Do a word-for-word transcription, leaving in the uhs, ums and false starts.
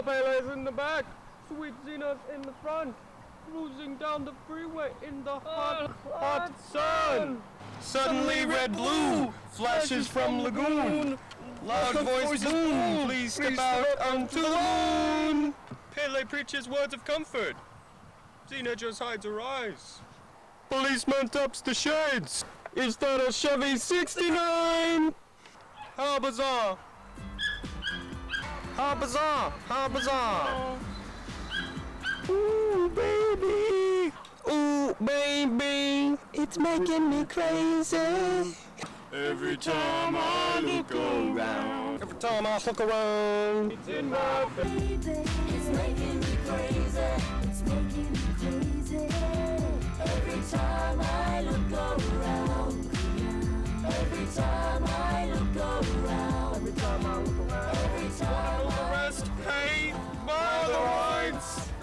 Pele's in the back, Sweet Zena's in the front, cruising down the freeway in the hot, hot sun. Suddenly red blue flashes from lagoon. Loud voice boom, please step out onto the moon. Pele preaches words of comfort. Zena just hides her eyes. Policeman taps the shades. Is that a Chevy sixty-nine? How bizarre! How bizarre! How bizarre! Ooh, baby! Ooh, baby! It's making me crazy! Every time I look around, every time I look around, it's in my face. Baby, it's making me crazy. It's making me crazy. Every time I look around. Every time I look around. Every time I look around. Every time All the rest paid by the rights.